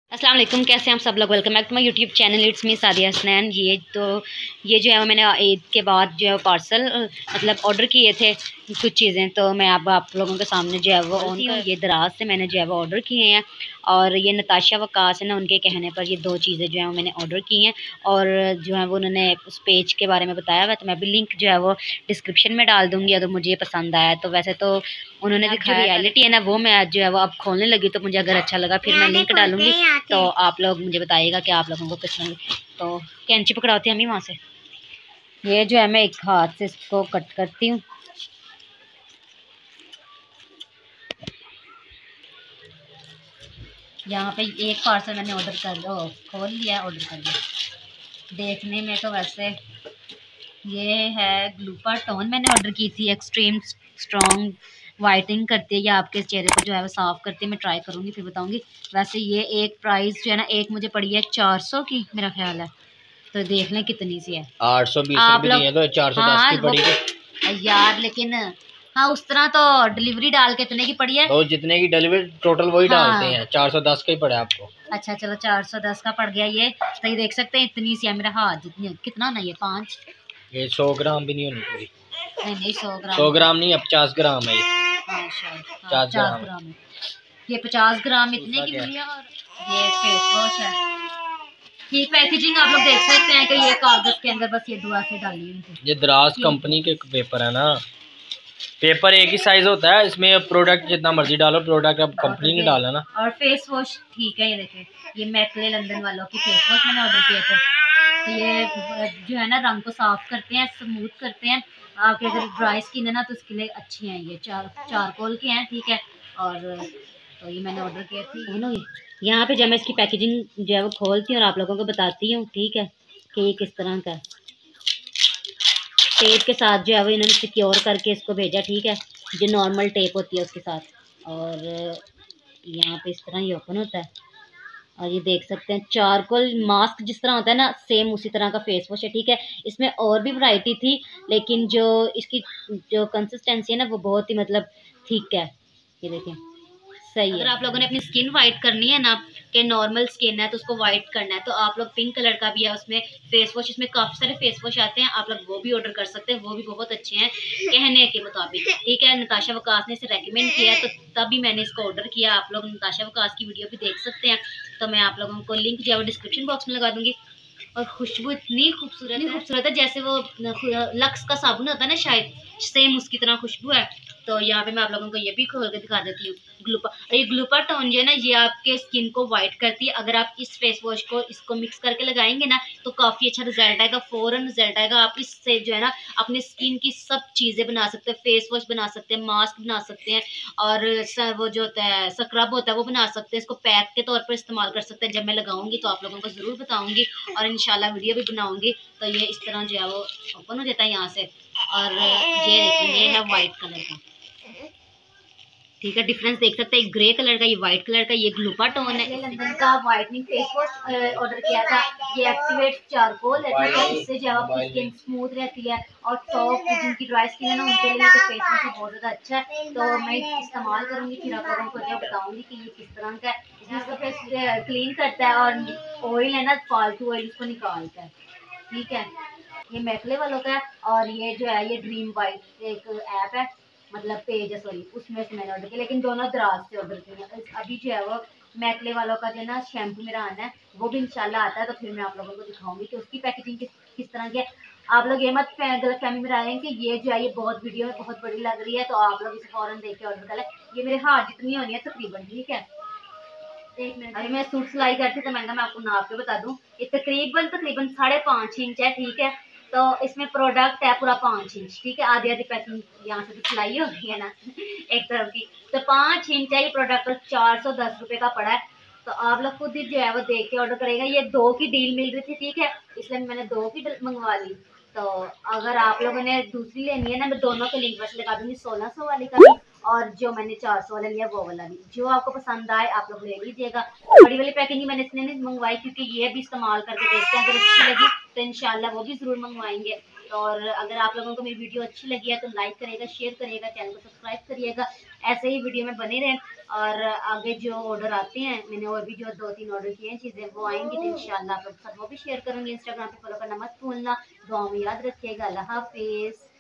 अस्सलाम वालेकुम, कैसे हैं हम सब लोग। Welcome back to my YouTube channel. It's me Sadia Hasnain. ये जो है मैंने ईद के बाद जो है पार्सल मतलब ऑर्डर किए थे कुछ चीज़ें, तो मैं अब आप लोगों के सामने जो है वो ऑन कर ये दराज से मैंने जो है वो ऑर्डर किए हैं। और ये नताशा वकास है ना, उनके कहने पर ये दो चीज़ें जो है वो मैंने ऑर्डर की हैं। और जो है वो उन्होंने उस पेज के बारे में बताया हुआ, तो मैं भी लिंक जो है वो डिस्क्रिप्शन में डाल दूँगी अगर मुझे पसंद आया तो। वैसे तो उन्होंने जो रियलिटी है ना वो मैं आज जो है वो अब खोलने लगी, तो मुझे अगर अच्छा लगा फिर मैं लिंक डालूँगी, तो आप लोग मुझे बताइएगा कि आप लोगों को पसंद। तो कैंची पकड़ाती हैं हम ही वहाँ से। ये जो है मैं एक हाथ से इसको कट करती हूँ। यहाँ पे एक पार्सल मैंने ऑर्डर कर दो खोल लिया, ऑर्डर कर दिया। देखने में तो वैसे ये है ग्लूपर टोन मैंने ऑर्डर की थी। एक्सट्रीम स्ट्रॉन्ग वाइटनिंग करती है, या आपके चेहरे को जो है वो साफ़ करती है। मैं ट्राई करूँगी फिर बताऊँगी। वैसे ये एक प्राइस जो है ना, एक मुझे पड़ी है 400 की मेरा ख्याल है। तो देख लें कितनी सी है। 820 आप लोग तो 410 की पड़ी यार, लेकिन हाँ उस तरह तो डिलीवरी डाल के इतने की पड़ी है। तो जितने की डिलीवरी टोटल वही डालते हैं। 410 का ही पड़ा आपको। अच्छा चलो 410 का पड़ गया ये। तो ये देख सकते हैं इतनी सी है, मेरा हाथ जितनी। कितना ना ये 5 ये 100 ग्राम भी नहीं होनी पूरी। नहीं 100 ग्राम नहीं, अब 50 ग्राम है ये। हाँ शायद 50 50 ग्राम है ये। 50 ग्राम इतने की मिली है। और ये फेस वॉश है। ये पैकेजिंग आप लोग देख सकते हैं कि ये कागज के अंदर बस ये दुआ से डाली हुई थी। ये दराज कंपनी के पेपर है ना। पेपर एक ही साइज होता है, इसमें प्रोडक्ट जितना मर्जी डालो। प्रोडक्ट अब कंपनी ने डाला ना। और फेस वॉश ठीक है। ये देखिए, ये मैकले लंदन वालों की फेस वॉश मैंने ऑर्डर किए थे। तो ये जो है ना रंग को साफ करते हैं, स्मूथ करते हैं। आपके अगर ड्राई स्किन है ना तो उसके लिए अच्छी हैं। ये चारकोल के हैं, ठीक है। और तो ये मैंने ऑर्डर किए थे। यहाँ पे जब मैं इसकी पैकेजिंग जो है वो खोलती हूँ और आप लोगों को बताती हूँ, ठीक है, कि ये किस तरह का है। टेप के साथ जो है वो इन्होंने सिक्योर करके इसको भेजा, ठीक है, जो नॉर्मल टेप होती है उसके साथ। और यहाँ पे इस तरह ये ओपन होता है। और ये देख सकते हैं चारकोल मास्क जिस तरह होता है ना, सेम उसी तरह का फेस वॉश है, ठीक है। इसमें और भी वैरायटी थी, लेकिन जो इसकी जो कंसिस्टेंसी है ना वो बहुत ही मतलब ठीक है। ये देखें सही है। अगर आप लोगों ने अपनी स्किन वाइट करनी है ना, कि नॉर्मल स्किन है तो उसको वाइट करना है, तो आप लोग पिंक कलर का भी है उसमें फेस वॉश। इसमें काफ़ी सारे फेस वॉश आते हैं, आप लोग वो भी ऑर्डर कर सकते हैं। वो भी बहुत अच्छे हैं कहने के मुताबिक, ठीक है। नताशा वकास ने इसे रेकमेंड किया है, तो तभी मैंने इसको ऑर्डर किया। आप लोग नताशा वकास की वीडियो भी देख सकते हैं, तो मैं आप लोगों को लिंक जो है वो डिस्क्रिप्शन बॉक्स में लगा दूंगी। और खुशबू इतनी खूबसूरत है जैसे वो लक्स का साबुन होता है ना, शायद सेम उसकी तरह खुशबू है। तो यहाँ पे मैं आप लोगों को ये भी खोल के दिखा देती हूँ। ये ग्लूपर टोन जो है ना, ये आपके स्किन को वाइट करती है। अगर आप इस फेस वॉश को इसको मिक्स करके लगाएंगे ना तो काफ़ी अच्छा रिजल्ट आएगा, फ़ौरन रिजल्ट आएगा। आप इससे जो है ना अपनी स्किन की सब चीज़ें बना सकते हैं। फेस वॉश बना सकते हैं, मास्क बना सकते हैं, और वो जो होता है स्क्रब होता है वो बना सकते हैं। इसको पैक के तौर पर इस्तेमाल कर सकते हैं। जब मैं लगाऊंगी तो आप लोगों को ज़रूर बताऊंगी, और इंशाल्लाह वीडियो भी बनाऊंगी। तो ये इस तरह जो है वो ओपन हो जाता है यहाँ से। और ये देखिए, ये है वाइट कलर का, ठीक है। डिफरेंस देख सकते हैं, ग्रे कलर का, ये व्हाइट कलर का। ये ग्लूपर टोन है। लंदन का वाइटनिंग फेस वॉश ऑर्डर किया था। ये एक्टिवेट चारकोल है, ठीक है। इससे जो आपकी स्किन स्मूथ रहती है, और सॉफ्ट जिनकी ड्राई स्किन है ना उनके लिए तो फेस वॉश बहुत ज़्यादा अच्छा है। तो मैं इस्तेमाल करूँगी, फिर आप लोगों को जो बताऊँगी कि ये किस तरह का है। इसमें इसका फेस क्लीन करता है, और ऑयल है ना फालतू ऑयल उसको निकालता है, ठीक है। ये मैकले वालों का है। और ये जो है ये ड्रीम वाइट एक ऐप है, मतलब पेज है, सॉरी, उसमें से मैंने ऑर्डर किया, लेकिन दोनों दराज से ऑर्डर किए। अभी जो है वो मैकले वालों का जो है ना शैम्पू मेरा आना है, वो भी इंशाल्लाह आता है। तो फिर मैं आप लोगों को दिखाऊंगी कि उसकी पैकेजिंग किस तरह की है। आप लोग ये मत गलत फहमी में आए कि ये जो है ये बहुत वीडियो में बहुत बड़ी लग रही है, तो आप लोग इसे फौरन देख के ऑर्डर कर लें। ये मेरे हाथ जितनी होनी है तकरीबन, ठीक है। एक मिनट, अभी मैं सूट सिलाई करती तो महंगा मैं आपको नाप के बता दूं, ये तकरीबन 5.5 इंच है, ठीक है। तो इसमें प्रोडक्ट है पूरा 5 इंच, ठीक है। आधी आधी पैकिंग यहाँ से तो सिलाई हो रही है ना एक तरफ की। तो 5 इंच है ये प्रोडक्ट, 410 रुपये का पड़ा है। तो आप लोग खुद ही जो है वो देख के ऑर्डर करेगा। ये 2 की डील मिल रही थी, ठीक है, इसलिए मैंने 2 की मंगवा ली। तो अगर आप लोगों ने दूसरी लेनी है ना, मैं दोनों के लिंक वैसे लगा दूंगी, 1600 वाली का भी, और जो मैंने 400 वाला लिया वो वाला भी। जो आपको पसंद आए आप लोग ले लीजिएगा। बड़ी वाली पैकिंग मैंने इसलिए नहीं मंगवाई क्योंकि ये भी इस्तेमाल करके देखते हैं, अगर अच्छी लगी तो इंशाल्लाह वो भी ज़रूर मंगवाएंगे। और अगर आप लोगों को मेरी वीडियो अच्छी लगी है तो लाइक करिएगा, शेयर करिएगा, चैनल को सब्सक्राइब करिएगा। ऐसे ही वीडियो में बने रहें। और आगे जो ऑर्डर आते हैं, मैंने और भी जो 2-3 ऑर्डर किए हैं चीज़ें, वो आएंगी तो इंशाल्लाह आपके साथ वो भी शेयर करूँगी। इंस्टाग्राम पे फॉलो करना मत भूलना। दुआ में याद रखिएगा। अल्लाह हाफिज़।